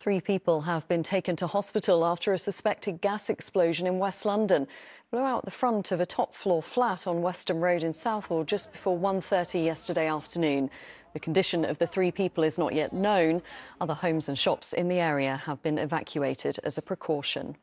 Three people have been taken to hospital after a suspected gas explosion in West London. It blew out the front of a top-floor flat on Weston Road in Southall just before 1:30 yesterday afternoon. The condition of the three people is not yet known. Other homes and shops in the area have been evacuated as a precaution.